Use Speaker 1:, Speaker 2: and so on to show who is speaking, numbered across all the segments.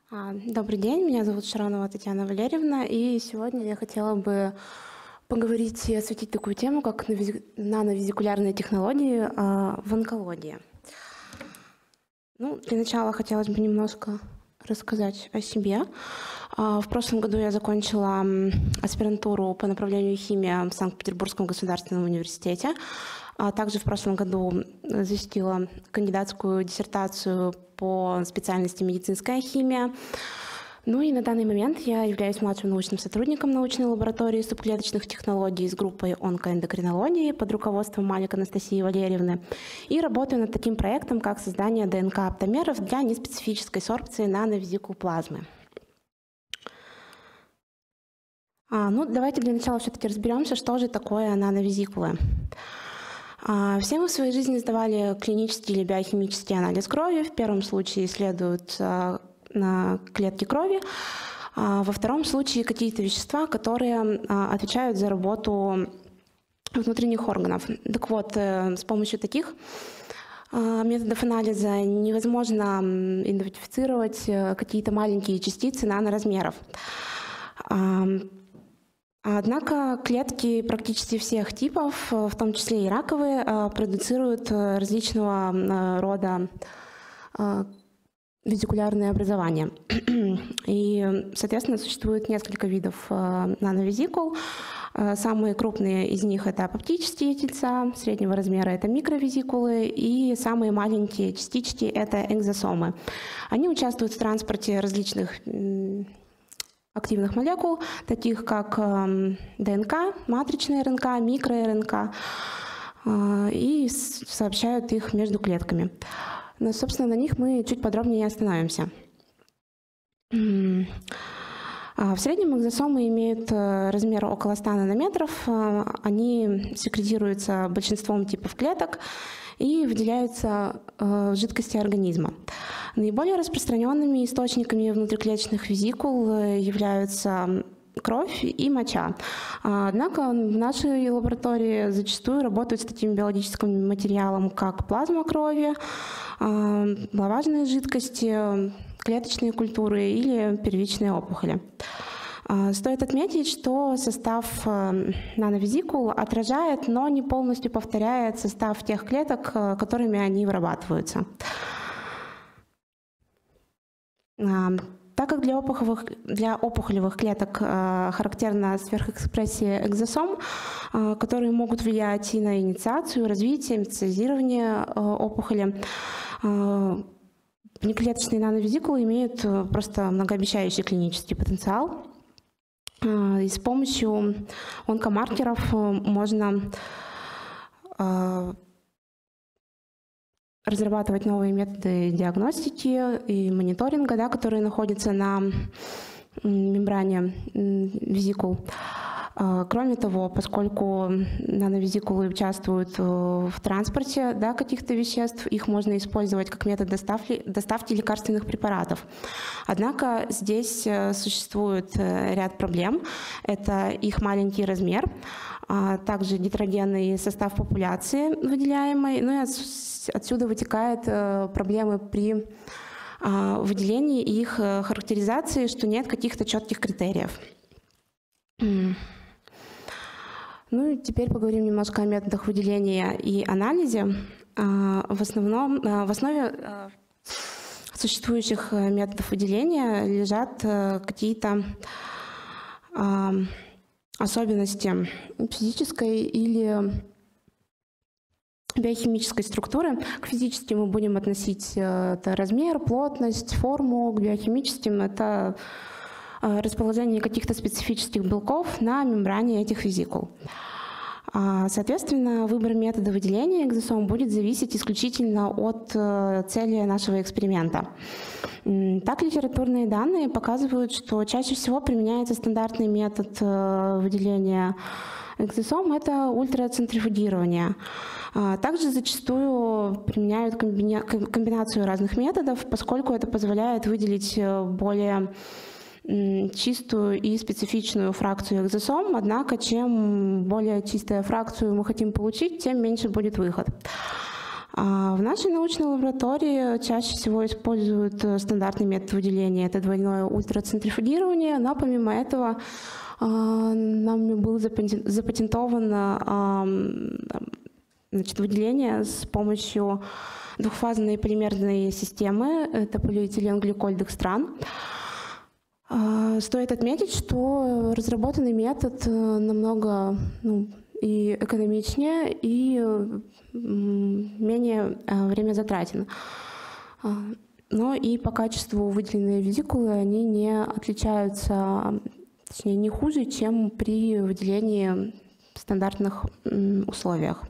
Speaker 1: Добрый день, меня зовут Шаронова Татьяна Валерьевна, и сегодня я хотела бы поговорить и осветить такую тему, как нановизикулярные технологии в онкологии. Для начала хотелось бы немножко рассказать о себе. В прошлом году я закончила аспирантуру по направлению химия в Санкт-Петербургском государственном университете. Также в прошлом году защитила кандидатскую диссертацию по специальности медицинская химия. И на данный момент я являюсь младшим научным сотрудником научной лаборатории субклеточных технологий с группой онкоэндокринологии под руководством Малик Анастасии Валерьевны и работаю над таким проектом, как создание ДНК-оптамеров для неспецифической сорбции нановизикул плазмы. Давайте для начала все-таки разберемся, что же такое нановизикулы. Все мы в своей жизни сдавали клинический или биохимический анализ крови. В первом случае исследуют на клетки крови, во втором случае какие-то вещества, которые отвечают за работу внутренних органов. Так вот, с помощью таких методов анализа невозможно идентифицировать какие-то маленькие частицы наноразмеров. Однако клетки практически всех типов, в том числе и раковые, продуцируют различного рода визикулярные образования. И, соответственно, существует несколько видов нановизикул. Самые крупные из них — это апоптические тельца, среднего размера — это микровизикулы, и самые маленькие частички — это экзосомы. Они участвуют в транспорте различных активных молекул, таких как ДНК, матричная РНК, микро-РНК, и сообщают их между клетками. Но, собственно, на них мы чуть подробнее остановимся. В среднем экзосомы имеют размер около 100 нанометров. Они секретируются большинством типов клеток и выделяются в жидкости организма. Наиболее распространенными источниками внутриклеточных визикул являются кровь и моча. Однако в нашей лаборатории зачастую работают с таким биологическим материалом, как плазма крови, лаважные жидкости, клеточные культуры или первичные опухоли. Стоит отметить, что состав нановизикул отражает, но не полностью повторяет состав тех клеток, которыми они вырабатываются. Так как для опухолевых клеток характерна сверхэкспрессия экзосом, которые могут влиять и на инициацию, развитие, метастазирование опухоли, внеклеточные нановизикулы имеют просто многообещающий клинический потенциал. И с помощью онкомаркеров можно разрабатывать новые методы диагностики и мониторинга, которые находятся на мембране визикул. Кроме того, поскольку нановизикулы участвуют в транспорте каких-то веществ, их можно использовать как метод доставки лекарственных препаратов. Однако здесь существует ряд проблем. Это их маленький размер, также гетерогенный состав популяции выделяемой, и отсюда вытекают проблемы при выделении и их характеризации, что нет каких-то четких критериев. Теперь поговорим немножко о методах выделения и анализе. В основе существующих методов выделения лежат какие-то особенности физической или биохимической структуры. К физическим мы будем относить это размер, плотность, форму, к биохимическим — это расположение каких-то специфических белков на мембране этих визикул. Соответственно, выбор метода выделения экзосом будет зависеть исключительно от цели нашего эксперимента. Так, литературные данные показывают, что чаще всего применяется стандартный метод выделения экзосом — это ультрацентрифугирование. Также зачастую применяют комбинацию разных методов, поскольку это позволяет выделить более чистую и специфичную фракцию экзосом, однако чем более чистую фракцию мы хотим получить, тем меньше будет выход. А в нашей научной лаборатории чаще всего используют стандартный метод выделения, это двойное ультрацентрифугирование, но помимо этого нами было запатентовано выделение с помощью двухфазной полимерной системы, это полиэтиленгликоль-декстран. Стоит отметить, что разработанный метод намного и экономичнее, и менее времязатратен. Но и по качеству выделенные визикулы они не отличаются, точнее, не хуже, чем при выделении в стандартных условиях.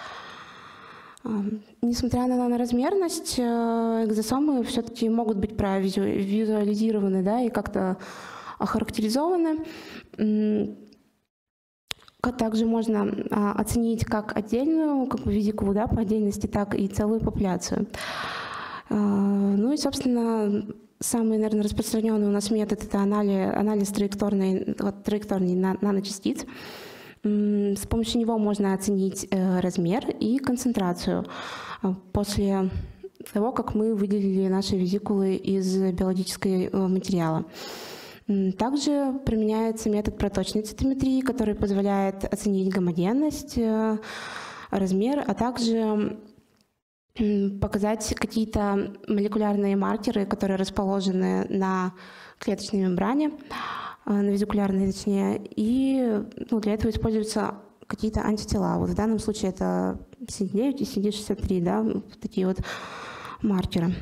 Speaker 1: Несмотря на наноразмерность, экзосомы все-таки могут быть визуализированы, да, и как-то охарактеризованы. Также можно оценить как отдельную визикулу, да, по отдельности, так и целую популяцию. Ну и, собственно, самый, наверное, распространенный у нас метод — это анализ траекторный наночастиц. С помощью него можно оценить размер и концентрацию после того, как мы выделили наши визикулы из биологического материала. Также применяется метод проточной цитометрии, который позволяет оценить гомогенность, размер, а также показать какие-то молекулярные маркеры, которые расположены на клеточной мембране, на визикулярной, точнее, и для этого используются какие-то антитела. Вот в данном случае это CD9 и CD63, да, вот такие вот маркеры.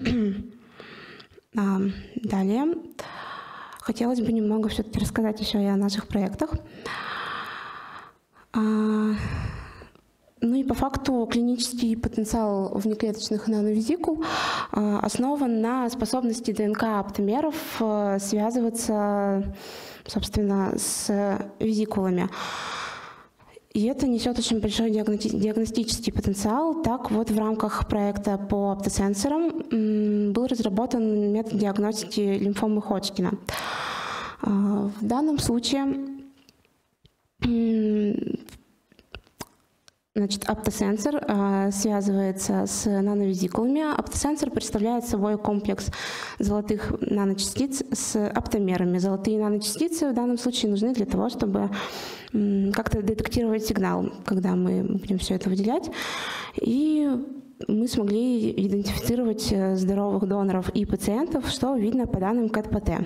Speaker 1: Далее хотелось бы немного все-таки рассказать еще и о наших проектах. Ну и по факту клинический потенциал внеклеточных нановизикул основан на способности ДНК-оптомеров связываться, собственно, с визикулами. И это несет очень большой диагностический потенциал. Так вот, в рамках проекта по оптосенсорам был разработан метод диагностики лимфомы Ходжкина. В данном случае оптосенсор связывается с нановизикулами. Оптосенсор представляет собой комплекс золотых наночастиц с оптомерами. Золотые наночастицы в данном случае нужны для того, чтобы как-то детектировать сигнал, когда мы будем все это выделять. И мы смогли идентифицировать здоровых доноров и пациентов, что видно по данным КЭТ-ПТ.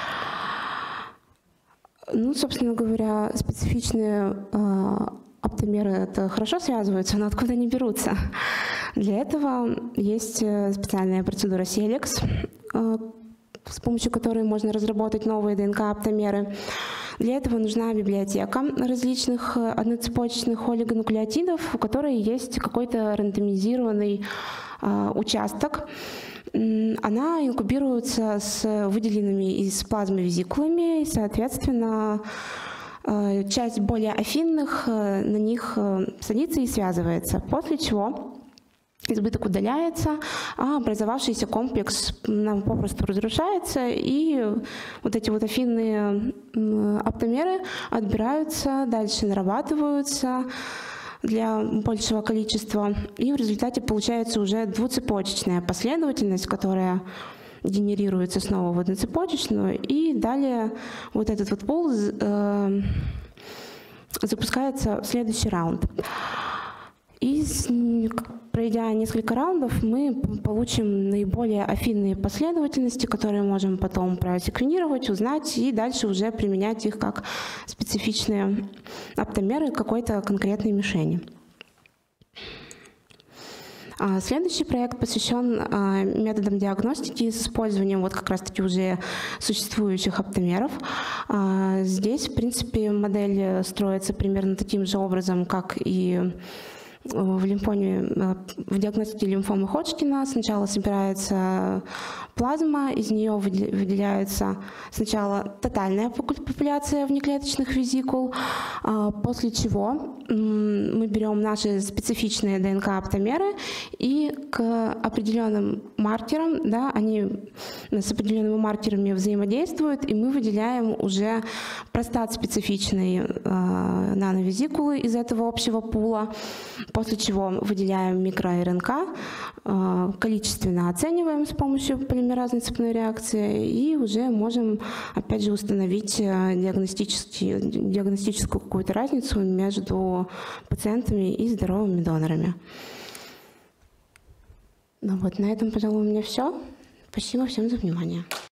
Speaker 1: Ну, собственно говоря, специфичные оптомеры это хорошо связываются, но откуда они берутся? Для этого есть специальная процедура Селекс, с помощью которой можно разработать новые ДНК-оптомеры. Для этого нужна библиотека различных одноцепочечных олигонуклеотидов, у которой есть какой-то рандомизированный участок. Она инкубируется с выделенными из плазмы визикулами, и, соответственно, часть более афинных на них садится и связывается, после чего избыток удаляется, а образовавшийся комплекс попросту разрушается, и вот эти вот афинные оптомеры отбираются, дальше нарабатываются для большего количества, и в результате получается уже двуцепочечная последовательность, которая генерируется снова в одноцепочечную, и далее вот этот вот пул запускается в следующий раунд. И пройдя несколько раундов, мы получим наиболее афинные последовательности, которые можем потом просеквенировать, узнать и дальше уже применять их как специфичные оптомеры какой-то конкретной мишени. Следующий проект посвящен методам диагностики с использованием вот как раз-таки уже существующих оптомеров. Здесь, в принципе, модель строится примерно таким же образом, как и в диагностике лимфомы Ходжкина. Сначала собирается плазма, из нее выделяется сначала тотальная популяция внеклеточных визикул, после чего мы берем наши специфичные ДНК-оптомеры и к определенным маркерам, да, они с определенными маркерами взаимодействуют, и мы выделяем уже простат специфичные нановизикулы из этого общего пула. после чего выделяем микро-РНК, количественно оцениваем с помощью полимеразной цепной реакции и уже можем, опять же, установить диагностическую какую-то разницу между пациентами и здоровыми донорами. Ну вот, на этом, пожалуй, у меня все. Спасибо всем за внимание.